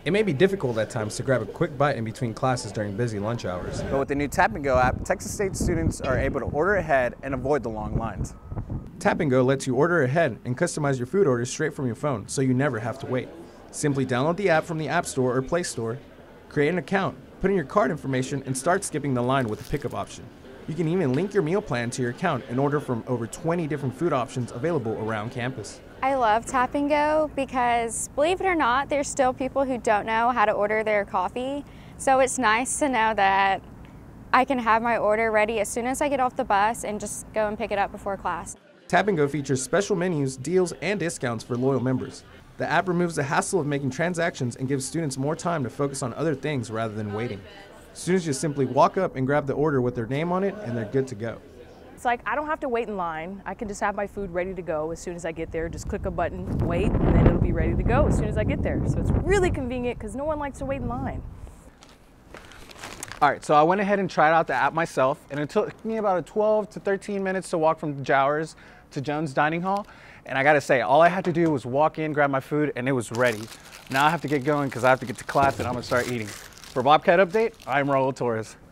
It may be difficult at times to grab a quick bite in between classes during busy lunch hours. But with the new Tap & Go app, Texas State students are able to order ahead and avoid the long lines. Tap & Go lets you order ahead and customize your food orders straight from your phone, so you never have to wait. Simply download the app from the App Store or Play Store, create an account, put in your card information, and start skipping the line with the pickup option. You can even link your meal plan to your account and order from over 20 different food options available around campus. I love Tap & Go because, believe it or not, there's still people who don't know how to order their coffee. So it's nice to know that I can have my order ready as soon as I get off the bus and just go and pick it up before class. Tap & Go features special menus, deals, and discounts for loyal members. The app removes the hassle of making transactions and gives students more time to focus on other things rather than waiting. Students just simply walk up and grab the order with their name on it, and they're good to go. It's like I don't have to wait in line. I can just have my food ready to go as soon as I get there. Just click a button, wait, and then it'll be ready to go as soon as I get there. So it's really convenient because no one likes to wait in line. All right, so I went ahead and tried out the app myself, and it took me about 12 to 13 minutes to walk from Jowers to Jones Dining Hall. And I gotta say, all I had to do was walk in, grab my food, and it was ready. Now I have to get going because I have to get to class and I'm gonna start eating. For Bobcat Update, I'm Raul Torres.